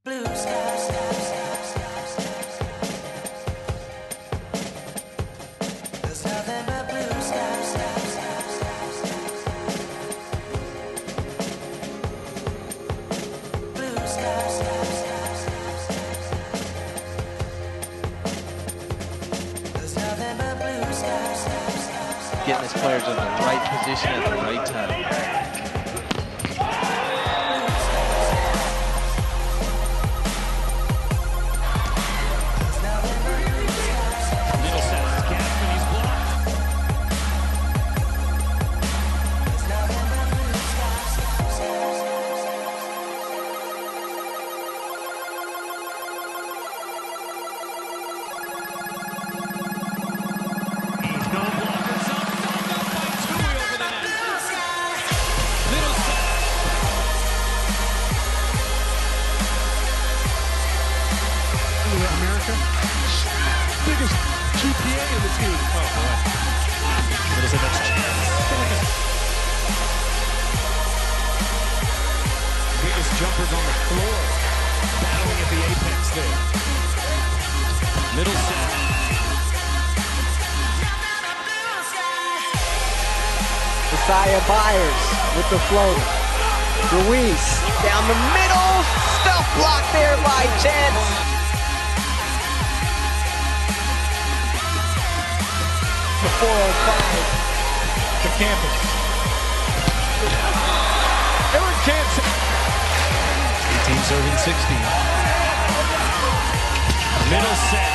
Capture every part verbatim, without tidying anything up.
Blue skies. There's nothing but blue skies. Blue skies. There's nothing but blue skies. Getting his players in the right position at the right time. Biggest G P A in the team. Oh, boy. There's a next chance. Biggest jumpers on the floor. Battling at the apex there. Middle set. Messiah Byers with the floater. Ruiz down the middle. Stuff blocked there by Chance. four oh five to campus. Eric Jansen. eighteen serving sixteen. Middle set.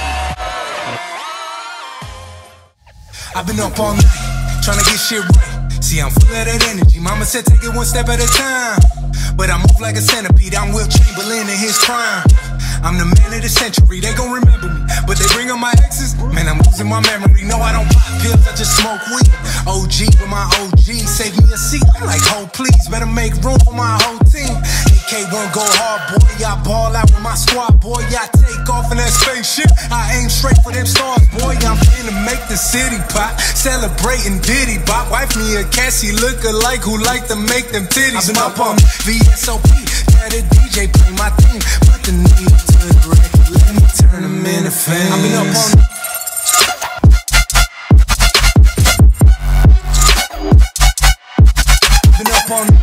I've been up all night, trying to get shit right. See, I'm full of that energy. Mama said take it one step at a time. But I move like a centipede. I'm Will Chamberlain in his prime. I'm the man of the century, they gon' remember me. But they bring up my exes, man, I'm losing my memory. No, I don't pop pills, I just smoke weed. O G with my O G, save me a seat. I'm like, oh please, better make room for my whole team. A K one go hard, boy, I ball out with my squad, boy. I take off in that spaceship, I aim straight for them stars, boy. I'm finna make the city pop, celebrating Diddy Bop. Wife me a Cassie look-alike who like to make them titties. I've been up on V S O P, got a D J play my theme. Put the needle to the record, let me turn them into fans. I've been up on I've been up on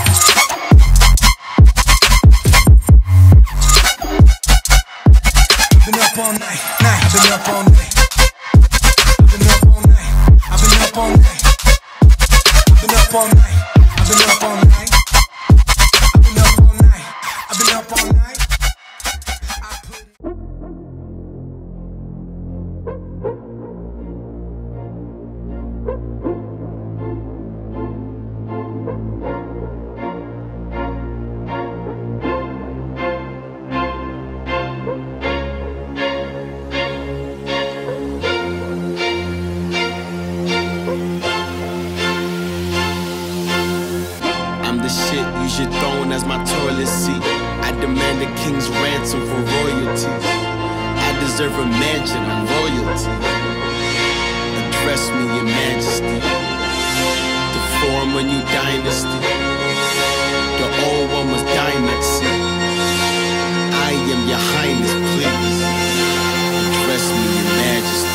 I've been up all night, night. I've been up all night. I've been up all night. I've been up all night. I've been up all night. I've been up all night. I've been up all night. I've been up all night. I put it shit, use your throne as my toilet seat. I demand a king's ransom for royalties. I deserve a mansion of royalty. Address me, your majesty. To form a new dynasty. The old one was dynasty. I am your highness, please. Address me, your majesty.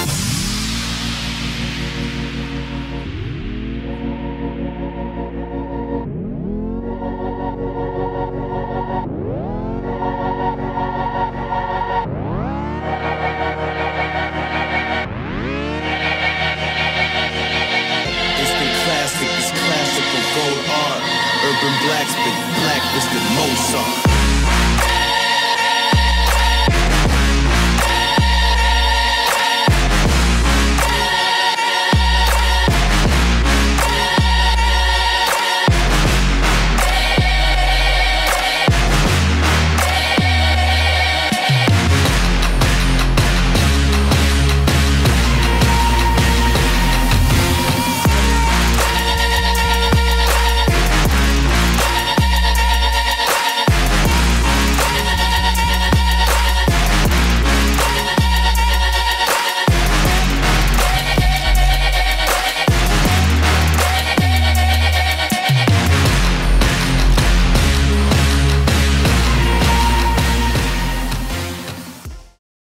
Urban Black spit, black listed Mozart.